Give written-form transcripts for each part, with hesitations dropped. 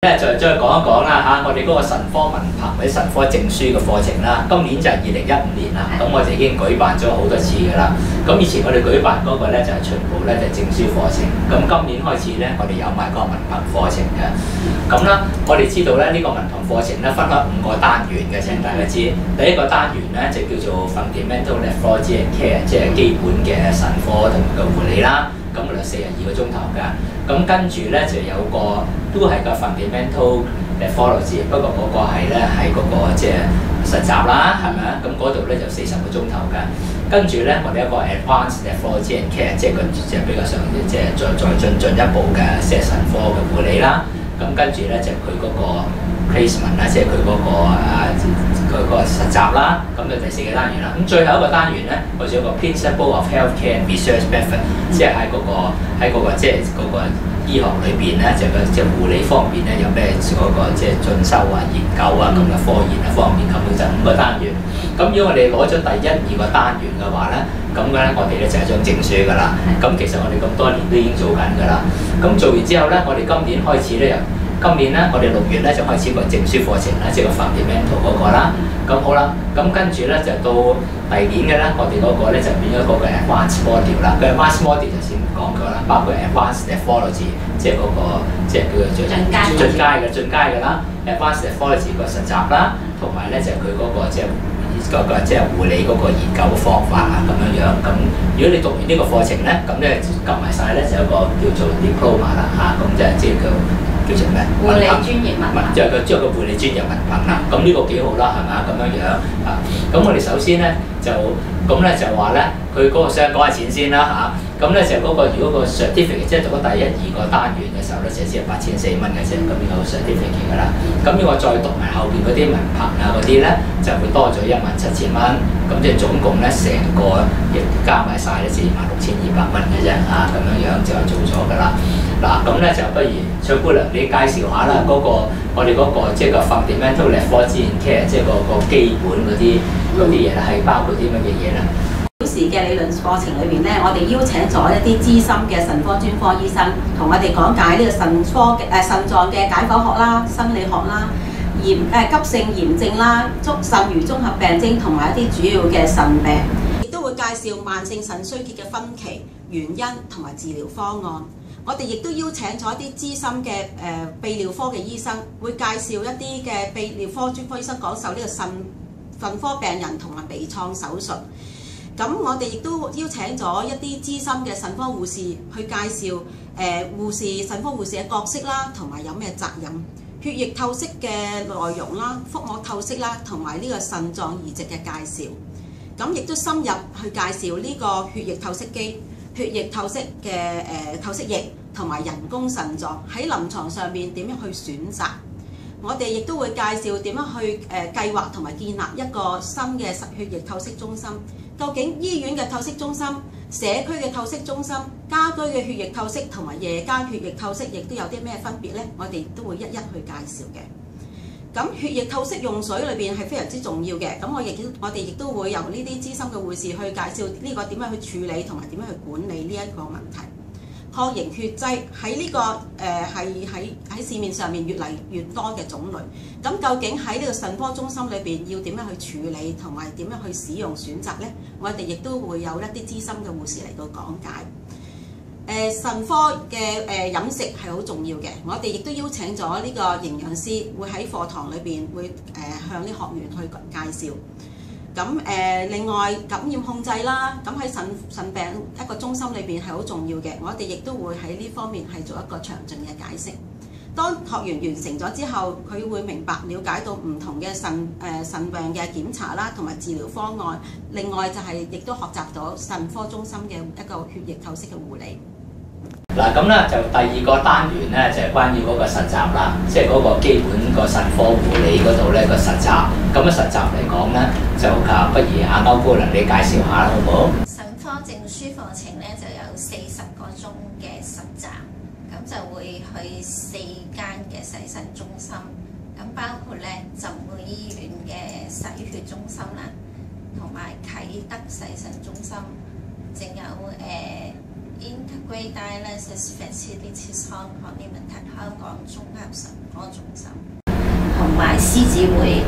咧就再講一講啦嚇，我哋嗰個神科文憑或者神科證書嘅課程啦，今年就係2015年啦，咁我哋已經舉辦咗好多次㗎啦。咁以前我哋舉辦嗰個咧就係全部咧就係證書課程，咁今年開始咧我哋有埋個文憑課程嘅。咁啦，我哋知道咧呢個文憑課程咧分開5個單元嘅，請大家知。第一個單元咧就叫做 Fundamental Nephrology and Care， 即係基本嘅腎科同埋個護理啦。咁我哋42個鐘頭㗎。咁跟住咧就有個都係個 Fundamental Nephrology， 不過嗰個係咧喺嗰個即係實習啦，係咪啊？咁嗰度咧就40個鐘頭㗎。跟住咧我哋一個 Advanced Nephrology and Care， 即係個即係比較上即係再進一步嘅即係腎科嘅護理啦。咁跟住咧就佢嗰個 placement 啦，即係佢嗰個實習啦。咁就第4個單元啦。咁最後一個單元咧，我哋有個 Principle of Healthcare Research Method， 即係喺嗰個即係嗰個醫學裏邊咧，就即係護理方面咧有咩嗰個即係進修啊、研究啊咁嘅科研啊方面，咁就5個單元。咁如果我哋攞咗第1、2個單元嘅話咧，咁咧我哋咧就係張證書㗎啦。咁其實我哋咁多年都已經做緊㗎啦。咁做完之後咧，我哋今年開始咧今年咧，我哋6月咧就開始個證書課程啦，即係個 Fundamental 嗰個啦。咁好啦，咁跟住咧就到第二年嘅咧，我哋嗰個咧就變咗嗰個 Advanced Module 啦。個 Advanced Module 就先講過啦，包括 Advanced Nephrology， 即係嗰個即係叫做進階嘅啦。Advanced Nephrology 個實習啦，同埋咧就佢嗰個即係護理嗰個研究嘅方法啊咁樣。咁如果你讀完呢個課程咧，咁咧夾埋晒咧就有個叫做 Diploma 啦嚇，咁即係叫做咩？ 護理專業文憑， 即係個護理專業文憑啦。咁呢個幾好啦，係咪啊？咁樣啊。咁我哋首先咧就話咧，佢嗰個想講下錢先啦嚇。咁咧就嗰個如果個 certificate 即係讀咗第1、2個單元嘅時候咧，就只係8400蚊嘅啫。咁呢個 certificate 㗎啦。咁如果再讀埋後邊嗰啲文憑啊嗰啲咧，就會多咗17000蚊。咁即係總共咧成個亦加埋晒咧46200蚊嘅啫嚇。咁樣就做咗㗎啦。嗱，咁咧就不如崔姑娘你介紹下啦，我哋嗰個即係個 Fundamental Nephrology and Care， 即係個基本嗰啲嘢咧，係包括啲乜嘢嘢咧？ 小時嘅理論課程裏邊咧，我哋邀請咗一啲資深嘅腎科專科醫生，同我哋講解呢個腎臟嘅解剖學啦、生理學啦、急性炎症啦、腎盂綜合病徵同埋一啲主要嘅腎病，亦都會介紹慢性腎衰竭嘅分期、原因同埋治療方案。我哋亦都邀請咗一啲資深嘅泌尿科嘅醫生，會介紹一啲嘅泌尿科專科醫生講授呢個腎科病人同埋微創手術。咁我哋亦都邀請咗一啲資深嘅腎科護士去介紹腎科護士嘅角色啦，同埋有咩責任、血液透析嘅內容啦、腹膜透析啦，同埋呢個腎臟移植嘅介紹。咁亦都深入去介紹呢個血液透析機、血液透析嘅透析液同埋人工腎臟喺臨床上面點樣去選擇。我哋亦都會介紹點樣去計劃同埋建立一個新嘅血液透析中心。究竟醫院嘅透析中心、社區嘅透析中心、家居嘅血液透析同埋夜間血液透析亦都有啲咩分別呢？我哋都會一一去介紹嘅。咁血液透析用水裏邊係非常之重要嘅。咁我哋亦都會由呢啲資深嘅護士去介紹呢個點樣去處理同埋點樣去管理呢一個問題。抗凝血劑喺呢個喺市面上面越嚟越多嘅種類。咁究竟喺呢個腎科中心裏邊要點樣去處理同埋點樣去使用選擇呢？我哋亦都會有一啲資深嘅護士嚟到講解。腎科嘅飲食係好重要嘅，我哋亦都邀請咗呢個營養師會喺課堂裏邊會向啲學員去介紹。咁另外感染控制啦，咁喺腎病一個中心裏邊係好重要嘅，我哋亦都會喺呢方面係做一個詳盡嘅解釋。當學員完成咗之後，佢會明白了解到唔同嘅腎病嘅檢查啦，同埋治療方案。另外就係亦都學習到腎科中心嘅一個血液透析嘅護理。 嗱咁咧就第2個單元咧就係關於嗰個實習啦，即係嗰個基本個腎科護理嗰度咧個實習。咁啊實習嚟講咧就不如阿歐姑娘你介紹下啦，好唔好？ 腎科證書課程咧就有40個鐘嘅實習，咁就會去4間嘅洗腎中心，咁包括咧浸會醫院嘅洗血中心啦，同埋啟德洗腎中心，仲有 Integrated Dialysis Facilities Hong Kong Limited 香港綜合腎科中心，同埋獅子會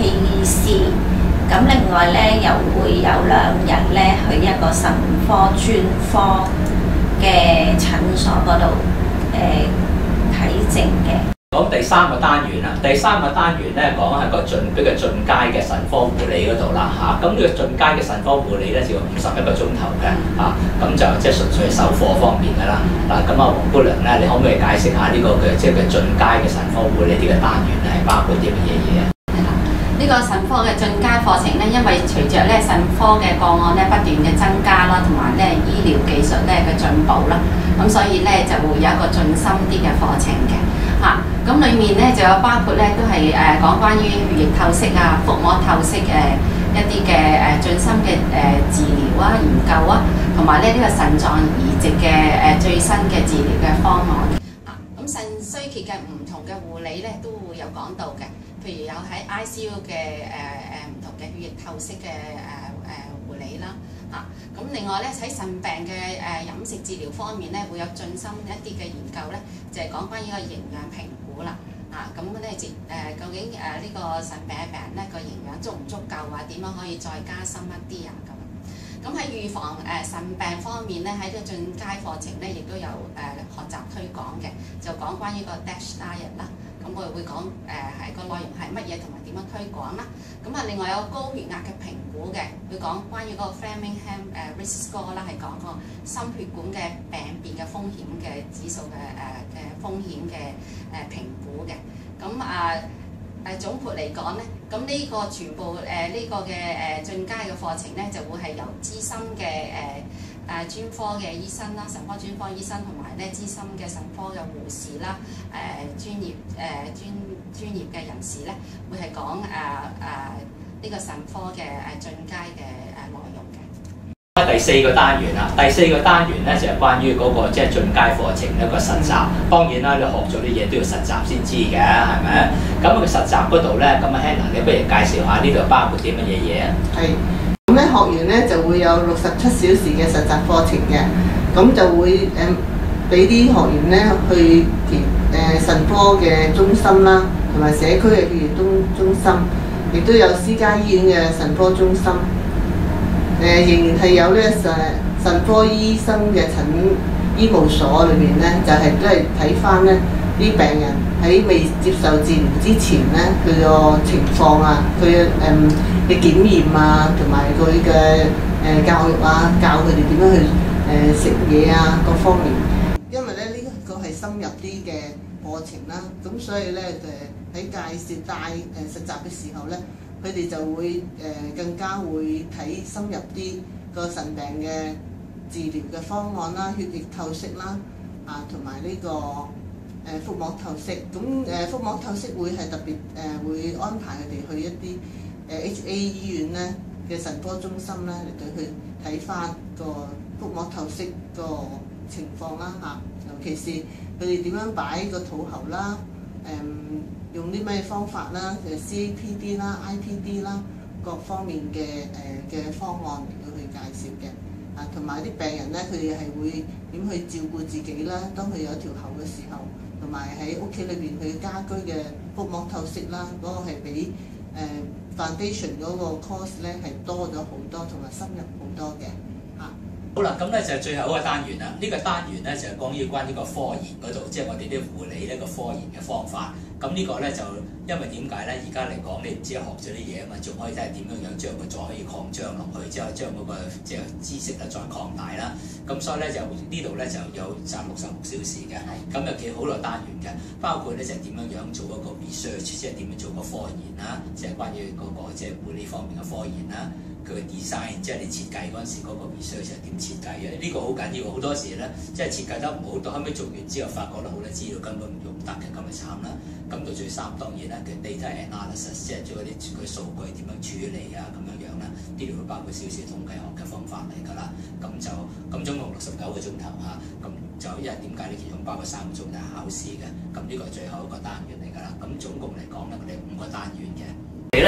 LKEC。咁另外咧，又會有2日咧去一個腎科專科嘅診所嗰度睇症嘅。 講第3個單元啦，第3個單元咧講係比較進階嘅腎科護理嗰度啦嚇。咁呢個進階嘅腎科護理咧就要51個鐘頭嘅嚇，咁就即係純粹係授課方面㗎啦。嗱，咁黃姑娘咧，你可唔可以解釋下呢個嘅即係進階嘅腎科護理呢個單元係包括啲乜嘢嘢啊？ 呢個腎科嘅進階課程咧，因為隨着咧腎科嘅個案咧不斷嘅增加啦，同埋咧醫療技術咧嘅進步啦，咁所以咧就會有一個進深啲嘅課程嘅嚇。咁裡面咧就有包括咧都係講關於血液透析啊、腹膜透析一啲嘅進深嘅治療啊、研究啊，同埋咧呢個腎臟移植嘅最新嘅治療嘅方案。咁腎衰竭嘅唔同嘅護理咧都會有講到嘅，譬如有喺 ICU 嘅唔同嘅血液透析嘅護理啦嚇。咁另外咧喺腎病嘅飲食治療方面咧，會有進深一啲嘅研究咧，就係講關於個營養評估啦。咁咧究竟呢個腎病嘅病人咧個營養足唔足夠啊？點樣可以再加深一啲啊？咁喺預防腎病方面咧，喺呢個進階課程咧，亦都有學習推廣嘅，就講關於個 DASH diet 啦。咁我哋會講係個內容係乜嘢同埋點樣推廣啦。咁另外有高血壓嘅評估嘅，會講關於嗰個 Framingham Risk Score 啦，係講個心血管嘅病變嘅風險嘅指數嘅風險嘅評估嘅。總括嚟講咧，咁呢個全部呢個嘅進階嘅課程咧，就會係由資深嘅專科嘅醫生啦、腎科專科醫生同埋咧資深嘅腎科嘅護士啦、專業嘅人士咧，會係講呢個腎科嘅進階嘅內容嘅。 第4個單元啦，第4個單元咧就係關於嗰個即係進階課程一個實習。當然啦，你學咗啲嘢都要實習先知嘅，係咪？咁個實習嗰度咧，咁啊 Hannah，你不如介紹下呢度包括啲乜嘢嘢啊？ 係，咁咧學員咧就會有67小時嘅實習課程嘅，咁就會俾啲學員咧去腎科嘅中心啦，同埋社區嘅血液中心，亦都有私家醫院嘅腎科中心。仍然係有呢腎科醫生嘅醫務所裏面咧，就係都係睇翻咧啲病人喺未接受治療之前咧，佢個情況啊，佢嘅檢驗啊，同埋佢嘅教育啊，教佢哋點樣去食嘢啊，各方面。因為咧呢個係深入啲嘅課程啦，咁所以咧喺介紹實習嘅時候咧，佢哋就會更加會睇深入啲個腎病嘅治療嘅方案啦、血液透析啦，同埋呢個腹膜透析。咁腹膜透析會係特別會安排佢哋去一啲HA 醫院咧嘅腎科中心咧嚟對佢睇翻個腹膜透析個情況啦嚇，尤其是佢哋點樣擺個肚喉啦，用啲咩方法啦，CAPD 啦、IPD 啦，各方面嘅方案嚟到去介紹嘅。同埋啲病人咧，佢哋係會點去照顧自己啦。當佢有條喉嘅時候，同埋喺屋企裏邊佢家居嘅腹膜透析啦，嗰個係比foundation 嗰個 course 咧係多咗好多，同埋深入好多嘅嚇。 好啦，咁咧就係最後一個單元啦。呢個單元咧就係關於呢個科研嗰度，即係我哋啲護理呢個科研嘅方法。咁呢個咧就因為點解咧？而家嚟講，你唔知學咗啲嘢啊嘛，仲可以睇下點樣將佢再可以擴張落去，之後將嗰個即係知識咧再擴大啦。咁所以咧就呢度咧就有賺66小時嘅，咁有幾好多單元嘅，包括咧就係點樣做一個 research， 即係點樣做個科研啦，即係關於嗰個即係護理方面嘅科研啦。佢嘅 design， 即係你設計嗰陣時嗰個 research 係點設計嘅？呢個好緊要，好多時咧即係設計得唔好，到後尾做完之後發覺咧好多資料根本唔用得嘅，咁咪慘啦。咁到最三當然啦，佢 data analysis， 即係做嗰啲佢數據點樣處理啊咁樣啦。呢度會包括少少統計學嘅方法嚟㗎啦。咁總共69個鐘頭嚇，咁就因為點解呢？其中包括3個鐘就係考試嘅。咁呢個係最後一個單元嚟㗎啦。咁總共嚟講咧，我哋5個單元嘅。你咧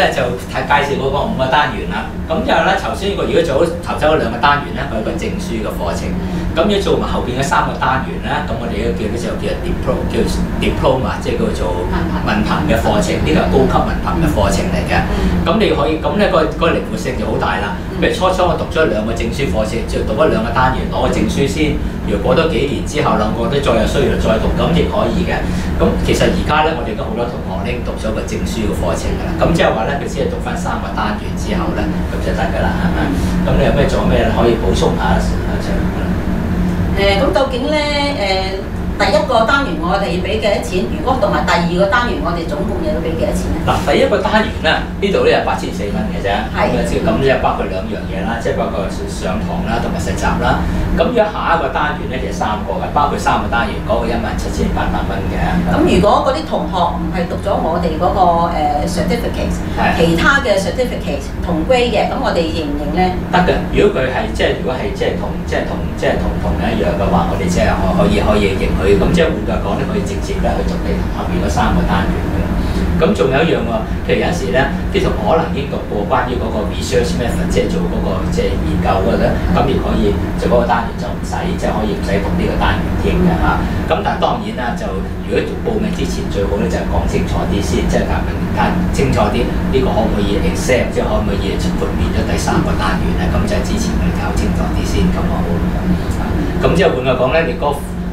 咧就介紹嗰個5個單元啦。咁之後咧，頭先如果做頭先嗰2個單元咧，佢有個證書嘅課程。咁如果做埋後邊嘅3個單元咧，咁我哋都叫呢就叫 Diploma， 即係叫做文憑嘅課程。呢個係高級文憑嘅課程嚟嘅。咁你可以咁咧個靈活性就好大啦。譬如初我讀咗2個證書課程，就讀咗2個單元，攞個證書先。如果過多幾年之後，兩個都再有需要再讀，咁亦可以嘅。咁其實而家咧，我哋都好多同學咧讀咗個證書嘅課程㗎啦。咁即係話咧，佢只係讀翻3個單元之後咧，咁就得㗎啦，係咪？咁你有咩做咩可以補充下？ 咁究竟咧第1個單元我哋要俾幾多錢？如果同埋第2個單元，我哋總共又要俾幾多錢咧？ 嗱，第1個單元咧，呢度咧係8400蚊嘅啫。係。咁即係包括2樣嘢啦，即係包括上堂啦同埋實習啦。咁如果下一個單元咧就係3個嘅，包括3個單元，嗰個17800蚊嘅。 咁如果嗰啲同學唔係讀咗我哋嗰個certificate， 其他嘅 certificate 同 grade 嘅，咁我哋認唔認咧？ 得嘅。如果佢係如果係同一樣嘅話，我哋即係可以認佢。咁即係換句講咧，可以直接咧去讀你後面嗰3個單元嘅。咁仲有一樣喎，譬如有陣時咧，啲同學可能已經讀過關於嗰個 research method， 即係做嗰個即係研究嗰個咧，咁亦可以做嗰個單元就唔使，即係可以唔使讀呢個單元添嘅嚇。咁但係當然啦，就如果報名之前最好咧就係講清楚啲先，即係睇清楚啲呢個可唔可以 exempt， 即係可唔可以豁免咗第3個單元咧？咁就係之前我哋搞清楚啲先咁好。咁之後換句講咧，你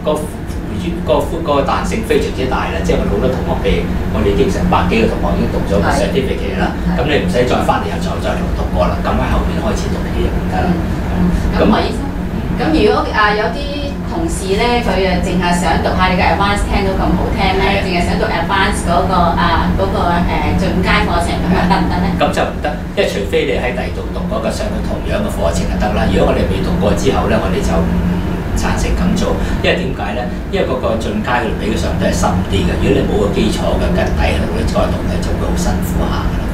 個彈性非常之大啦，即係我哋好多同學譬如我哋已經成100幾個同學已經讀咗個 certificate 啦，咁你唔使再翻嚟又再讀過啦，咁喺後面開始讀起就唔得啦。 咁何醫生，咁如果有啲同事咧，佢淨係想讀下你嘅 advance 聽到咁好聽咧，淨係想讀 advance 嗰個進階課程，咁得唔得咧？咁就唔得，因為除非你喺第二度讀嗰個上到同樣嘅課程就得啦。如果我哋未讀過之後咧，我哋就贊成咁做，因為點解咧？因為嗰個進階嘅比較上都係深啲嘅。如果你冇個基礎嘅根底喺度咧，再讀咧就會好辛苦下㗎啦。